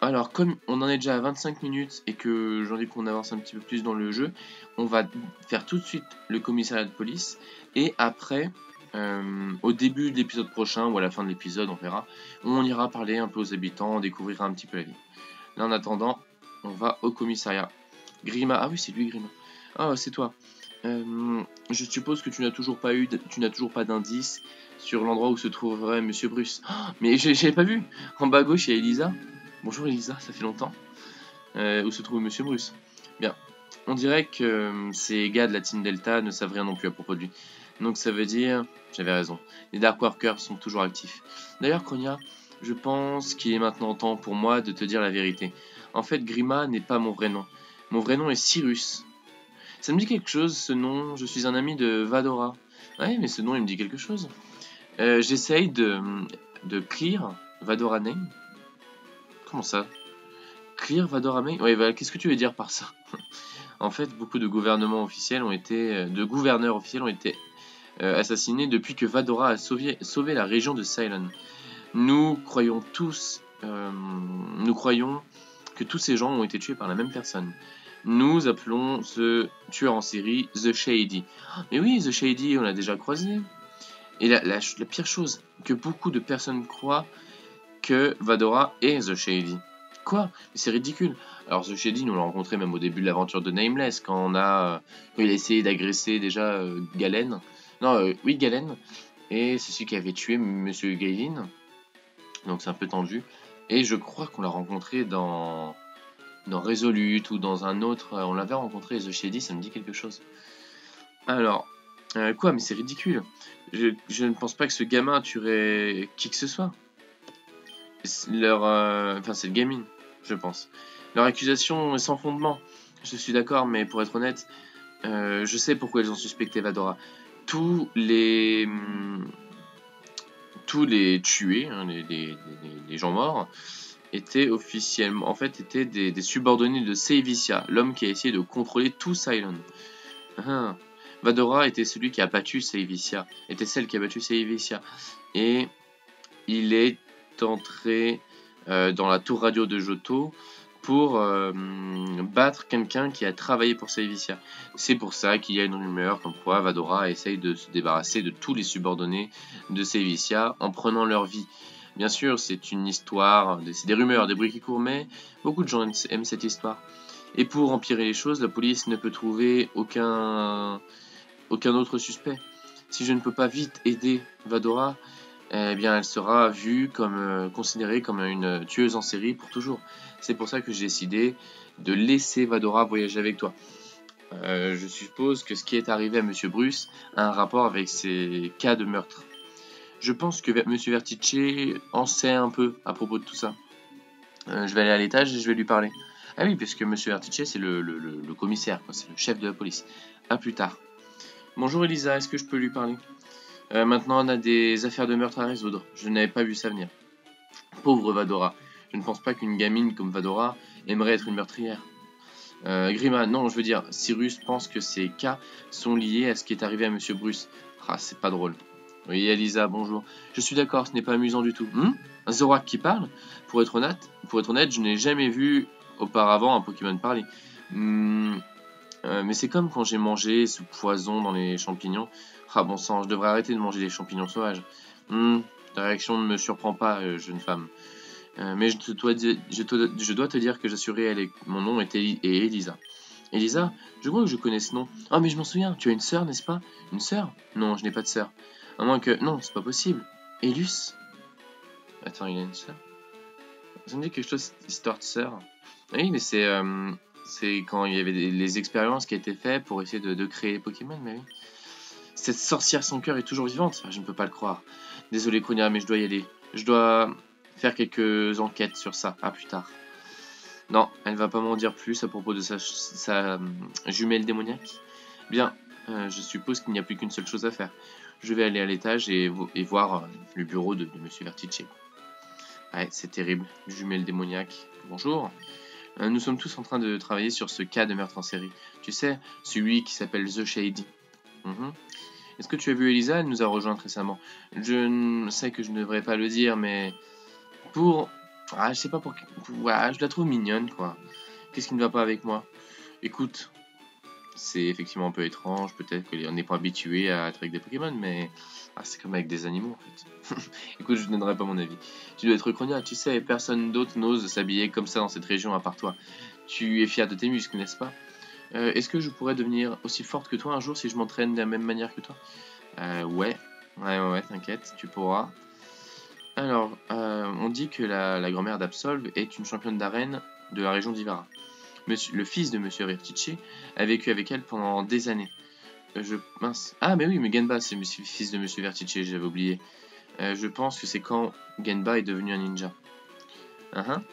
Alors, comme on en est déjà à vingt-cinq minutes et que j'ai envie qu'on avance un petit peu plus dans le jeu, on va faire tout de suite le commissariat de police. Et après, euh, au début de l'épisode prochain ou à la fin de l'épisode, on verra, on ira parler un peu aux habitants, on découvrira un petit peu la ville. Là, en attendant, on va au commissariat. Grima, ah oui, c'est lui, Grima. Ah, c'est toi. Euh, je suppose que tu n'as toujours pas eu, tu n'as toujours pas d'indice sur l'endroit où se trouverait Monsieur Bruce. Oh, mais j'avais pas vu. En bas à gauche, il y a Elisa. Bonjour Elisa, ça fait longtemps. Euh, où se trouve Monsieur Bruce? Bien. On dirait que euh, ces gars de la Team Delta ne savent rien non plus à propos de lui. Donc ça veut dire, j'avais raison, les Dark Workers sont toujours actifs. D'ailleurs, Konya, je pense qu'il est maintenant temps pour moi de te dire la vérité. En fait, Grima n'est pas mon vrai nom. Mon vrai nom est Cyrus. Ça me dit quelque chose, ce nom. Je suis un ami de Vadora. Ouais, mais ce nom, il me dit quelque chose. Euh, J'essaye de, de clear Vadora Name. Comment ça? Clear Vadora Name? Ouais, bah, qu'est-ce que tu veux dire par ça? En fait, beaucoup de gouvernements officiels ont été, de gouverneurs officiels ont été euh, assassinés depuis que Vadora a sauvé, sauvé la région de Ceylon. Nous croyons tous, euh, nous croyons que tous ces gens ont été tués par la même personne. Nous appelons ce tueur en série The Shady. Mais oui, The Shady, on l'a déjà croisé. Et la, la, la pire chose, que beaucoup de personnes croient que Vadora est The Shady. Quoi? Mais c'est ridicule. Alors The Shady, nous l'avons rencontré même au début de l'aventure de Nameless, quand on a, euh, quand il a essayé d'agresser déjà euh, Galen. Non, euh, oui, Galen. Et c'est celui qui avait tué Monsieur Gavin. Donc c'est un peu tendu. Et je crois qu'on l'a rencontré dans... dans Resolute ou dans un autre, on l'avait rencontré, The Shady, ça me dit quelque chose. Alors, euh, quoi, mais c'est ridicule. Je, je ne pense pas que ce gamin tuerait qui que ce soit. Leur, euh, enfin, c'est le gaming, je pense. Leur accusation est sans fondement. Je suis d'accord, mais pour être honnête, euh, je sais pourquoi ils ont suspecté Vadora. Tous les, hum, tous les tués, hein, les, les, les, les gens morts, étaient officiellement, en fait, étaient des, des subordonnés de Seivicia, l'homme qui a essayé de contrôler tout Ceylon. Ah. Vadora était celui qui a battu Seivicia, était celle qui a battu Seivicia, et il est entré euh, dans la tour radio de Johto pour euh, battre quelqu'un qui a travaillé pour Seivicia. C'est pour ça qu'il y a une rumeur comme quoi Vadora essaye de se débarrasser de tous les subordonnés de Seivicia en prenant leur vie. Bien sûr, c'est une histoire, c'est des rumeurs, des bruits qui courent, mais beaucoup de gens aiment cette histoire. Et pour empirer les choses, la police ne peut trouver aucun, aucun autre suspect. Si je ne peux pas vite aider Vadora, eh bien, elle sera vue comme, euh, considérée comme une tueuse en série pour toujours. C'est pour ça que j'ai décidé de laisser Vadora voyager avec toi. Euh, je suppose que ce qui est arrivé à Monsieur Bruce a un rapport avec ces cas de meurtre. Je pense que Monsieur Vertice en sait un peu à propos de tout ça. Euh, je vais aller à l'étage et je vais lui parler. Ah oui, parce que Monsieur Vertice, c'est le, le, le, le commissaire, c'est le chef de la police. A plus tard. Bonjour Elisa, est-ce que je peux lui parler? euh, Maintenant, on a des affaires de meurtre à résoudre. Je n'avais pas vu ça venir. Pauvre Vadora. Je ne pense pas qu'une gamine comme Vadora aimerait être une meurtrière. Euh, Grima, non, je veux dire, Cyrus pense que ces cas sont liés à ce qui est arrivé à Monsieur Bruce. Ah, c'est pas drôle. Oui, Elisa, bonjour. Je suis d'accord, ce n'est pas amusant du tout. Hmm, un Zorak qui parle? Pour être honnête, pour être honnête, je n'ai jamais vu auparavant un Pokémon parler. Hmm, euh, mais c'est comme quand j'ai mangé ce poison dans les champignons. Ah bon sang, je devrais arrêter de manger des champignons sauvages. Hmm, ta réaction ne me surprend pas, euh, jeune femme. Euh, mais je, te dois, je, te, je dois te dire que j'assurais, elle est, mon nom est, Eli, est Elisa. Elisa? Je crois que je connais ce nom. Ah, mais je m'en souviens, tu as une sœur, n'est-ce pas? Une sœur? Non, je n'ai pas de sœur. À moins que... Non, c'est pas possible. Elus? Attends, il a une sœur? Ça me dit quelque chose, histoire de sœur. Oui, mais c'est... Euh, c'est quand il y avait des, les expériences qui étaient faites pour essayer de, de créer les Pokémon, mais oui. Cette sorcière sans cœur est toujours vivante? Enfin, je ne peux pas le croire. Désolé, Konya, mais je dois y aller. Je dois faire quelques enquêtes sur ça. À plus tard. Non, elle va pas m'en dire plus à propos de sa, sa euh, jumelle démoniaque. Bien, euh, je suppose qu'il n'y a plus qu'une seule chose à faire. Je vais aller à l'étage et, et voir euh, le bureau de, de Monsieur Vertice. Ouais, c'est terrible. Jumelle démoniaque. Bonjour. Euh, nous sommes tous en train de travailler sur ce cas de meurtre en série. Tu sais, celui qui s'appelle The Shady. Mm-hmm. Est-ce que tu as vu Elisa? Elle nous a rejoint récemment. Je sais que je ne devrais pas le dire, mais pour Ah, je sais pas pour... Ouais, je la trouve mignonne, quoi. Qu'est-ce qui ne va pas avec moi? Écoute, c'est effectivement un peu étrange, peut-être qu'on n'est pas habitué à être avec des Pokémon, mais ah, c'est comme avec des animaux, en fait. Écoute, je ne donnerai pas mon avis. Tu dois être Cronia, tu sais, personne d'autre n'ose s'habiller comme ça dans cette région à part toi. Tu es fier de tes muscles, n'est-ce pas? euh, Est-ce que je pourrais devenir aussi forte que toi un jour si je m'entraîne de la même manière que toi? euh, Ouais, ouais, ouais, ouais, t'inquiète, tu pourras. Alors, euh, on dit que la, la grand-mère d'Absolve est une championne d'arène de la région d'Ivara. Monsieur, le fils de Monsieur Vertice a vécu avec elle pendant des années. Euh, je mince. Ah, mais oui, mais Genba, c'est le fils de Monsieur Vertice, j'avais oublié. Euh, je pense que c'est quand Genba est devenu un ninja. Uh -huh.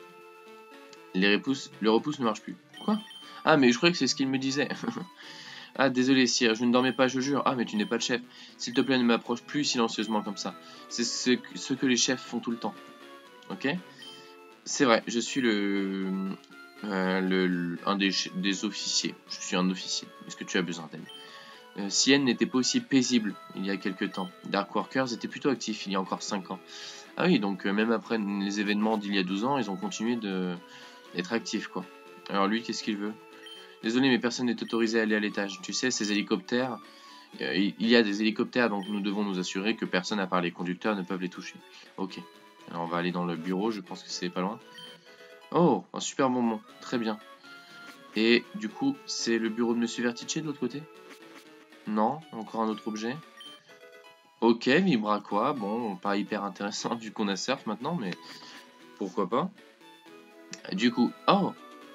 Les repousses, le repousse ne marche plus. Quoi? Ah, mais je croyais que c'est ce qu'il me disait. Ah, désolé, sire, je ne dormais pas, je jure. Ah, mais tu n'es pas le chef. S'il te plaît, ne m'approche plus silencieusement comme ça. C'est ce, ce que les chefs font tout le temps. Ok? C'est vrai, je suis le, euh, le, le un des, des officiers. Je suis un officier. Est-ce que tu as besoin d'aide? euh, Sienne n'était pas aussi paisible il y a quelques temps. Dark Workers était plutôt actif il y a encore cinq ans. Ah oui, donc euh, même après les événements d'il y a douze ans, ils ont continué d'être actifs, quoi. Alors lui, qu'est-ce qu'il veut? Désolé, mais personne n'est autorisé à aller à l'étage. Tu sais, ces hélicoptères, euh, il y a des hélicoptères, donc nous devons nous assurer que personne à part les conducteurs ne peuvent les toucher. Ok. Alors on va aller dans le bureau, je pense que c'est pas loin. Oh, un super bonbon, très bien. Et du coup, c'est le bureau de Monsieur Vertice de l'autre côté? Non, encore un autre objet. Ok, Vibra quoi, bon, pas hyper intéressant vu qu'on a Surf maintenant, mais pourquoi pas. Du coup, oh,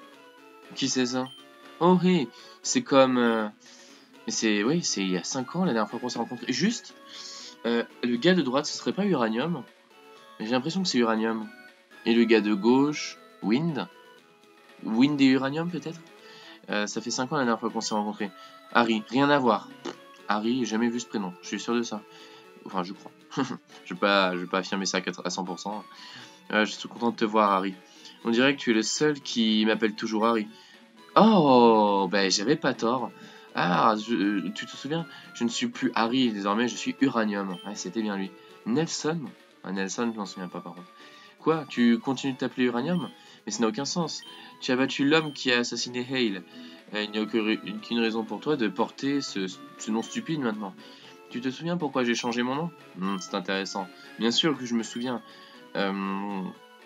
qui c'est ça? Oh oui, c'est comme... Euh... Mais c'est, oui, c'est il y a cinq ans la dernière fois qu'on s'est rencontrés. Juste, euh, le gars de droite, ce serait pas Uranium? J'ai l'impression que c'est Uranium. Et le gars de gauche, Wind? Wind et Uranium peut-être? euh, Ça fait cinq ans la dernière fois qu'on s'est rencontrés. Harry, rien à voir. Harry, j'ai jamais vu ce prénom, je suis sûr de ça. Enfin, je crois. je vais pas, je vais pas affirmer ça à cent pour cent. Euh, je suis content de te voir, Harry. On dirait que tu es le seul qui m'appelle toujours Harry. Oh, ben j'avais pas tort. Ah, je, tu te souviens? Je ne suis plus Harry, désormais je suis Uranium. Ah, c'était bien lui. Nelson? Ah, Nelson, je m'en souviens pas par contre. Quoi? Tu continues de t'appeler Uranium? Mais ça n'a aucun sens. Tu as battu l'homme qui a assassiné Hale. Euh, il n'y a aucune raison pour toi de porter ce, ce nom stupide maintenant. Tu te souviens pourquoi j'ai changé mon nom? hmm, C'est intéressant. Bien sûr que je me souviens. Euh,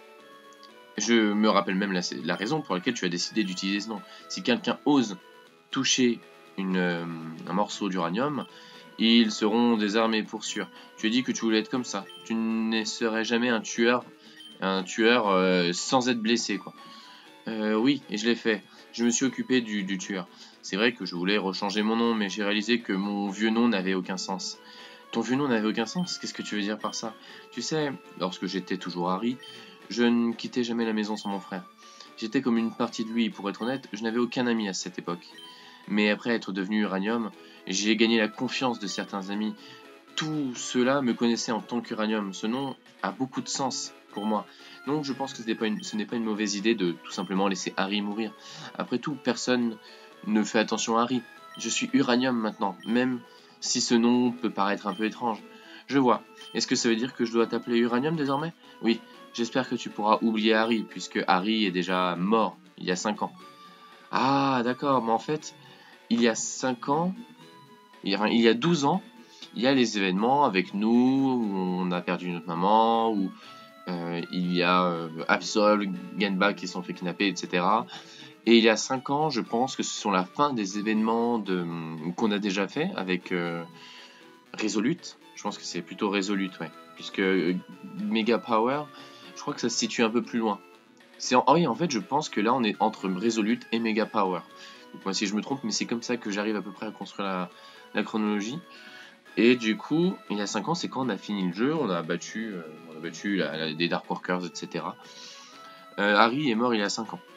je me rappelle même la, la raison pour laquelle tu as décidé d'utiliser ce nom. Si quelqu'un ose toucher une, euh, un morceau d'uranium, ils seront désarmés pour sûr. Tu as dit que tu voulais être comme ça. Tu ne serais jamais un tueur, un tueur euh, sans être blessé, quoi. Euh, oui, et je l'ai fait. Je me suis occupé du, du tueur. C'est vrai que je voulais rechanger mon nom, mais j'ai réalisé que mon vieux nom n'avait aucun sens. Ton vieux nom n'avait aucun sens? Qu'est-ce que tu veux dire par ça? Tu sais, lorsque j'étais toujours Harry, je ne quittais jamais la maison sans mon frère. J'étais comme une partie de lui, pour être honnête, je n'avais aucun ami à cette époque. Mais après être devenu Uranium, j'ai gagné la confiance de certains amis. Tout cela me connaissait en tant qu'Uranium. Ce nom a beaucoup de sens pour moi. Donc je pense que ce n'est pas une, ce n'est pas une mauvaise idée de tout simplement laisser Harry mourir. Après tout, personne ne fait attention à Harry. Je suis Uranium maintenant, même si ce nom peut paraître un peu étrange. Je vois. Est-ce que ça veut dire que je dois t'appeler Uranium désormais? Oui, j'espère que tu pourras oublier Harry, puisque Harry est déjà mort il y a cinq ans. Ah, d'accord, mais en fait, il y a cinq ans, enfin, il y a douze ans, il y a les événements avec nous, où on a perdu notre maman, où euh, il y a euh, Absol, Genba qui sont fait kidnapper, et cetera. Et il y a cinq ans, je pense que ce sont la fin des événements de, qu'on a déjà fait avec euh, Resolute. Je pense que c'est plutôt Resolute, ouais. Puisque euh, Mega Power, je crois que ça se situe un peu plus loin. C'est en... Oh oui, en fait, je pense que là, on est entre Resolute et Mega Power. Donc, moi, si je me trompe, mais c'est comme ça que j'arrive à peu près à construire la, la chronologie. Et du coup, il y a cinq ans, c'est quand on a fini le jeu, on a battu, euh, on a battu la, la, des Dark Workers, et cetera. Euh, Harry est mort il y a cinq ans.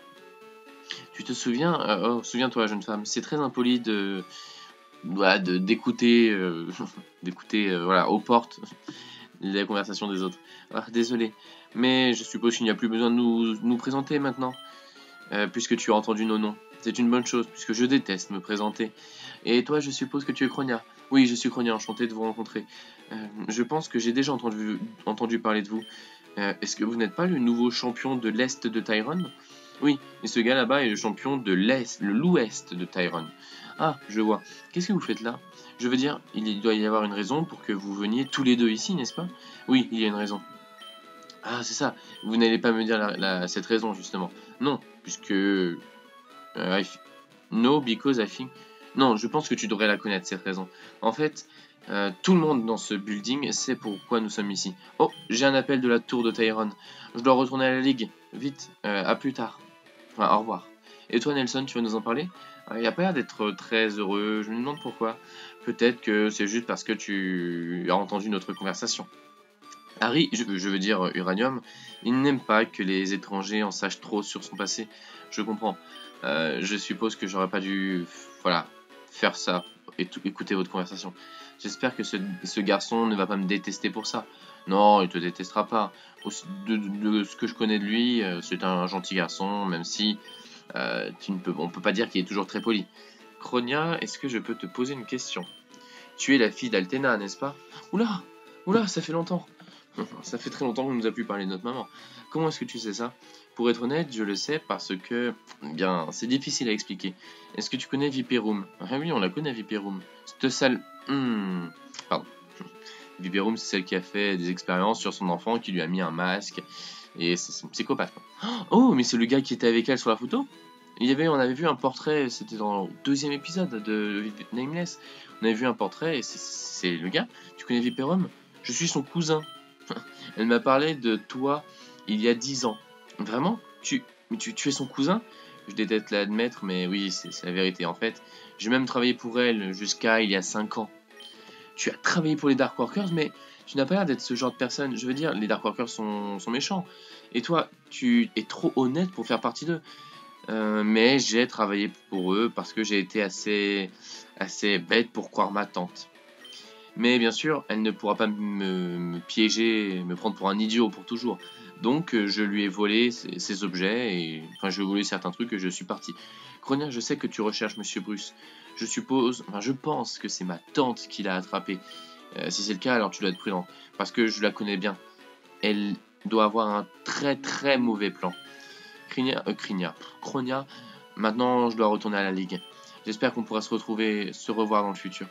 Tu te souviens, euh, oh, souviens-toi, jeune femme, c'est très impoli de, voilà, de d'écouter, euh, d'écouter, euh, voilà, aux portes les conversations des autres. Ah, désolé, mais je suppose qu'il n'y a plus besoin de nous, nous présenter maintenant, euh, puisque tu as entendu nos noms. C'est une bonne chose, puisque je déteste me présenter. Et toi, je suppose que tu es Cronia. Oui, je suis Cronia, enchanté de vous rencontrer. Euh, je pense que j'ai déjà entendu, entendu parler de vous. Euh, Est-ce que vous n'êtes pas le nouveau champion de l'Est de Tyrone? Oui, et ce gars là-bas est le champion de l'Est, le l'Ouest de Tyrone. Ah, je vois. Qu'est-ce que vous faites là? Je veux dire, il doit y avoir une raison pour que vous veniez tous les deux ici, n'est-ce pas? Oui, il y a une raison. Ah, c'est ça. Vous n'allez pas me dire la, la- cette raison, justement. Non, puisque... euh, I f- No, because I think... Non, je pense que tu devrais la connaître, cette raison. En fait, euh, tout le monde dans ce building sait pourquoi nous sommes ici. Oh, j'ai un appel de la tour de Tyrone. Je dois retourner à la ligue. Vite, euh, à plus tard. Enfin, au revoir. Et toi, Nelson, tu vas nous en parler? Euh, Il a pas l'air d'être très heureux. Je me demande pourquoi. Peut-être que c'est juste parce que tu as entendu notre conversation. Harry, je, je veux dire Uranium, il n'aime pas que les étrangers en sachent trop sur son passé. Je comprends. Euh, je suppose que j'aurais pas dû, voilà, faire ça et tout- écouter votre conversation. J'espère que ce, ce garçon ne va pas me détester pour ça. Non, il te détestera pas. Aussi- De, de- de ce que je connais de lui, euh, c'est un gentil garçon, même si euh, tu ne peux, on peut pas dire qu'il est toujours très poli. Cronia, est-ce que je peux te poser une question? Tu es la fille d'Altena, n'est-ce pas? Oula, oula, ça fait longtemps. Ça fait très longtemps qu'on nous a plus parlé de notre maman. Comment est-ce que tu sais ça? Pour être honnête, je le sais parce que, bien, c'est difficile à expliquer. Est-ce que tu connais Viperum? Ah oui, on la connaît Viperum. Cette salle... Hmm, pardon. Viperum, c'est celle qui a fait des expériences sur son enfant, qui lui a mis un masque. Et c'est une psychopathe. Oh, mais c'est le gars qui était avec elle sur la photo? Il y avait, on avait vu un portrait, c'était dans le deuxième épisode de Nameless. On avait vu un portrait et c'est le gars. Tu connais Viperum? Je suis son cousin. Elle m'a parlé de toi il y a dix ans. Vraiment? Tu, tu, tu es son cousin? Je déteste l'admettre, mais oui, c'est la vérité. En fait, j'ai même travaillé pour elle jusqu'à il y a cinq ans. Tu as travaillé pour les Dark Workers, mais tu n'as pas l'air d'être ce genre de personne. Je veux dire, les Dark Workers sont, sont méchants. Et toi, tu es trop honnête pour faire partie d'eux. Euh, mais j'ai travaillé pour eux parce que j'ai été assez, assez bête pour croire ma tante. Mais bien sûr, elle ne pourra pas me, me piéger, me prendre pour un idiot pour toujours. Donc euh, je lui ai volé ses, ses objets, et enfin je lui ai volé certains trucs et je suis parti. Cronia, je sais que tu recherches Monsieur Bruce. Je suppose, enfin je pense que c'est ma tante qui l'a attrapé. Euh, si c'est le cas, alors tu dois être prudent. Parce que je la connais bien. Elle doit avoir un très très mauvais plan. Crinia, euh, Crinia, Cronia, maintenant je dois retourner à la ligue. J'espère qu'on pourra se retrouver, se revoir dans le futur.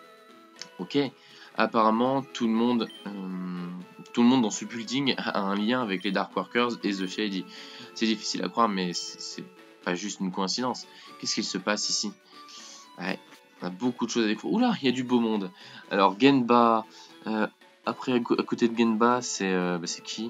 Ok, apparemment tout le monde, euh, tout le monde dans ce building a un lien avec les Dark Workers et The Shady. C'est difficile à croire, mais c'est pas juste une coïncidence. Qu'est-ce qu'il se passe ici? Ouais, on a beaucoup de choses à découvrir. Oula, il y a du beau monde. Alors Genba, euh, après à côté de Genba, c'est euh, bah, c'est qui?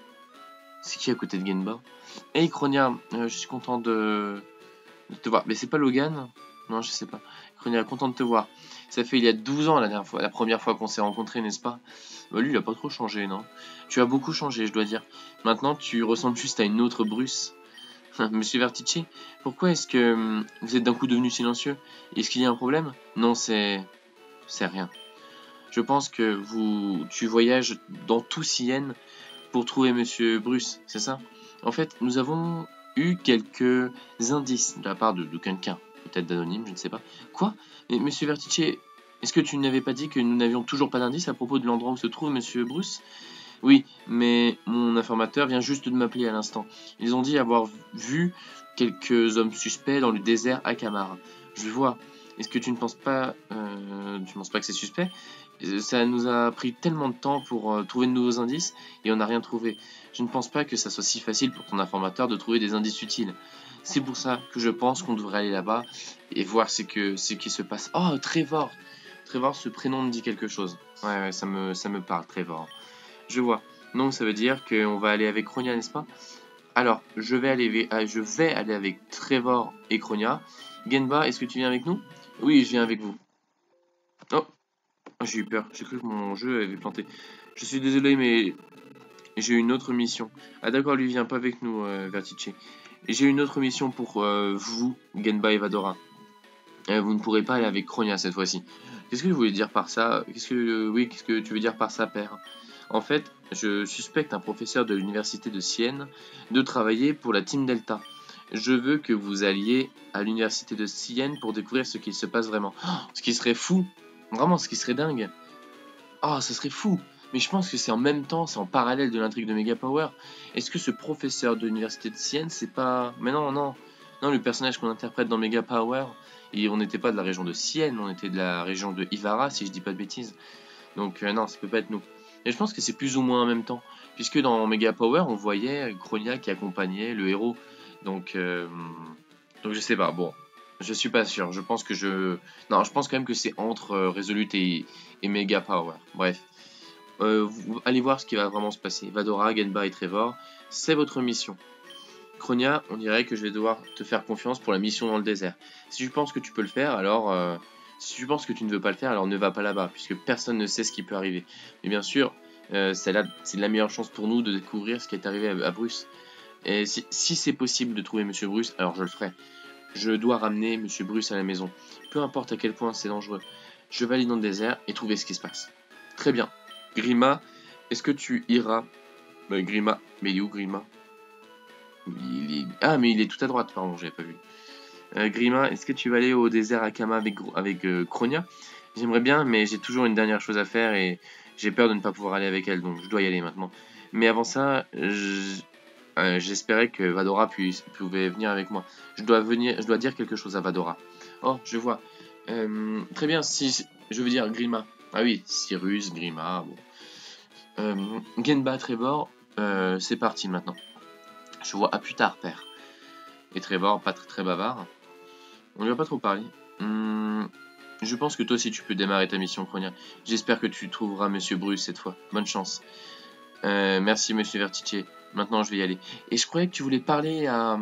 C'est qui à côté de Genba? Hey Cronia, euh, je suis content de, de te voir. Mais c'est pas Logan? Non, je sais pas. Cronia, content de te voir. Ça fait il y a douze ans la dernière fois, la première fois qu'on s'est rencontrés, n'est-ce pas? Bah lui, il a pas trop changé, non? Tu as beaucoup changé, je dois dire. Maintenant, tu ressembles juste à une autre Bruce. Monsieur Vertici, pourquoi est-ce que hum, vous êtes d'un coup devenu silencieux? Est-ce qu'il y a un problème? Non, c'est... c'est rien. Je pense que vous... tu voyages dans tout Sienne pour trouver Monsieur Bruce, c'est ça? En fait, nous avons eu quelques indices de la part de, de quelqu'un, peut-être d'anonyme, je ne sais pas. Quoi? Mais Monsieur Vertici, est-ce que tu n'avais pas dit que nous n'avions toujours pas d'indices à propos de l'endroit où se trouve Monsieur Bruce? Oui, mais mon informateur vient juste de m'appeler à l'instant. Ils ont dit avoir vu quelques hommes suspects dans le désert à Camar. Je vois. Est-ce que tu ne penses pas, euh, tu ne penses pas que c'est suspect? Ça nous a pris tellement de temps pour euh, trouver de nouveaux indices et on n'a rien trouvé. Je ne pense pas que ça soit si facile pour ton informateur de trouver des indices utiles. C'est pour ça que je pense qu'on devrait aller là-bas et voir ce, que, ce qui se passe. Oh, Trevor! Trevor, ce prénom me dit quelque chose. Ouais, ouais, ça me, ça me parle, Trevor. Je vois. Donc ça veut dire qu'on va aller avec Cronia, n'est-ce pas? Alors, je vais aller, euh, je vais aller avec Trevor et Cronia. Genba, est-ce que tu viens avec nous? Oui, je viens avec vous. Oh, j'ai eu peur. J'ai cru que mon jeu avait planté. Je suis désolé, mais j'ai une autre mission. Ah d'accord, lui vient pas avec nous, euh, Vertice. J'ai une autre mission pour euh, vous, Genba et Vadora. Euh, vous ne pourrez pas aller avec Cronia cette fois-ci. Qu'est-ce que vous voulez dire par ça? Qu'est-ce que, euh, oui, qu'est-ce que tu veux dire par ça, père? En fait, je suspecte un professeur de l'université de Sienne de travailler pour la Team Delta. Je veux que vous alliez à l'université de Sienne pour découvrir ce qu'il se passe vraiment. Oh, ce qui serait fou, vraiment, ce qui serait dingue. Ah, oh, ce serait fou. Mais je pense que c'est en même temps, c'est en parallèle de l'intrigue de Mega Power. Est-ce que ce professeur de l'université de Sienne, c'est pas... Mais non, non. Non, le personnage qu'on interprète dans Mega Power, et on n'était pas de la région de Sienne, on était de la région de Ivara, si je dis pas de bêtises. Donc euh, non, ça peut pas être nous. Et je pense que c'est plus ou moins en même temps. Puisque dans Mega Power, on voyait Cronia qui accompagnait le héros. Donc, euh, donc je sais pas, bon. Je suis pas sûr, je pense que je... Non, je pense quand même que c'est entre euh, Resolute et, et Mega Power. Bref. Euh, vous, allez voir ce qui va vraiment se passer. Vadora, Genba et Trevor, c'est votre mission. Cronia, on dirait que je vais devoir te faire confiance pour la mission dans le désert. Si tu penses que tu peux le faire, alors... Euh, si tu penses que tu ne veux pas le faire, alors ne va pas là-bas, puisque personne ne sait ce qui peut arriver. Mais bien sûr, euh, c'est la, la meilleure chance pour nous de découvrir ce qui est arrivé à, à Bruce. Et si, si c'est possible de trouver Monsieur Bruce, alors je le ferai. Je dois ramener Monsieur Bruce à la maison. Peu importe à quel point c'est dangereux. Je vais aller dans le désert et trouver ce qui se passe. Très bien. Grima, est-ce que tu iras... Bah, Grima, mais il est où Grima? il est... Ah, mais il est tout à droite, pardon, j'avais pas vu. Euh, Grima, est-ce que tu vas aller au désert Akama avec, avec euh, Cronia? J'aimerais bien, mais j'ai toujours une dernière chose à faire et j'ai peur de ne pas pouvoir aller avec elle, donc je dois y aller maintenant. Mais avant ça, j'espérais euh, que Vadora puisse, pouvait venir avec moi. Je dois, venir, je dois dire quelque chose à Vadora. Oh, je vois. Euh, très bien, si je veux dire Grima. Ah oui, Cyrus, Grima, bon. Euh, Genba, Trevor, euh, c'est parti maintenant. Je vois à plus tard, père. Et Trevor, pas très, très bavard. On lui a pas trop parlé. Hum, je pense que toi aussi tu peux démarrer ta mission, Cronia. J'espère que tu trouveras Monsieur Bruce cette fois. Bonne chance. Euh, merci Monsieur Vertice. Maintenant je vais y aller. Et je croyais que tu voulais parler à,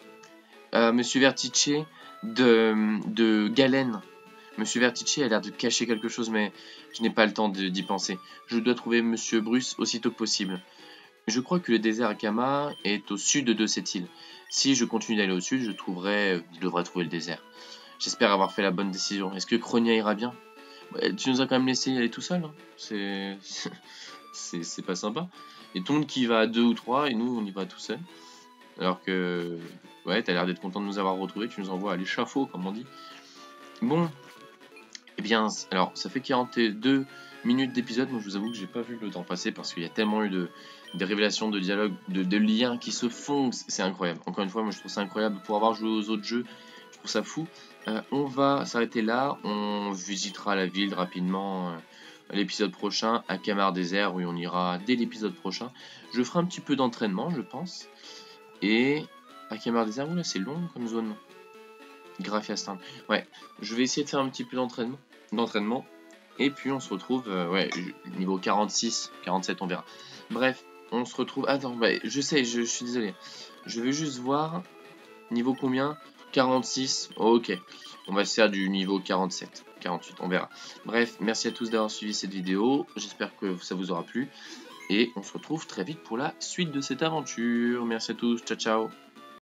à Monsieur Vertice de, de Galen. Monsieur Vertice a l'air de cacher quelque chose, mais je n'ai pas le temps d'y penser. Je dois trouver Monsieur Bruce aussitôt que possible. Je crois que le désert Akama est au sud de cette île. Si je continue d'aller au sud, je trouverai, je devrais trouver le désert. J'espère avoir fait la bonne décision. Est-ce que Cronia ira bien? Ouais, tu nous as quand même laissé y aller tout seul. Hein. C'est, c'est pas sympa. Et tout le monde qui va à deux ou trois, et nous on y va tout seul. Alors que, ouais, t'as l'air d'être content de nous avoir retrouvés. Tu nous envoies à l'échafaud, comme on dit. Bon, eh bien, alors ça fait quarante-deux minutes d'épisode. Moi, je vous avoue que j'ai pas vu le temps passer parce qu'il y a tellement eu de des révélations de dialogues, de, de liens qui se font, c'est incroyable. Encore une fois, moi je trouve ça incroyable pour avoir joué aux autres jeux, je trouve ça fou. Euh, on va s'arrêter là, on visitera la ville rapidement euh, l'épisode prochain, à Kamar Désert, où on ira dès l'épisode prochain. Je ferai un petit peu d'entraînement, je pense. Et à Kamar Désert, oula, c'est long comme zone. Graphiastin. Ouais, je vais essayer de faire un petit peu d'entraînement. d'entraînement. Et puis on se retrouve, euh, ouais, niveau quarante-six, quarante-sept, on verra. Bref. On se retrouve... Attends, bah, je sais, je, je suis désolé. Je vais juste voir... Niveau combien? quarante-six. Oh, ok. On va se faire du niveau quarante-sept. quarante-huit, on verra. Bref, merci à tous d'avoir suivi cette vidéo. J'espère que ça vous aura plu. Et on se retrouve très vite pour la suite de cette aventure. Merci à tous. Ciao, ciao.